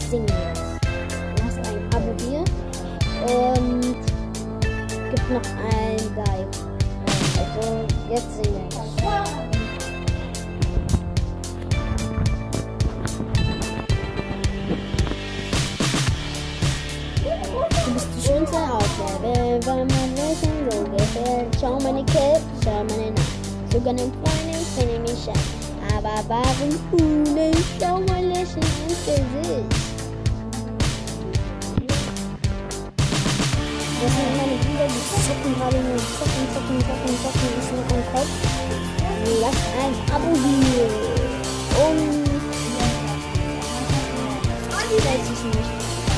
singen jetzt. Du hast ein Abo hier und gibt noch ein Like. Also jetzt singen. Du bist die schönste auf der Welt, weil mein Lächeln so gefällt. Schau meine Kippe, schau meine Nacht. Sogar den Freunden finde ich mich schön. Aber warum du nicht? Schau mein Lächeln ins Gesicht. Das sind meine Brüder, die zocken gerade nur. Zocken, ist nur am Kopf. Lasst ein Abo hier. Und... weiß ich nicht.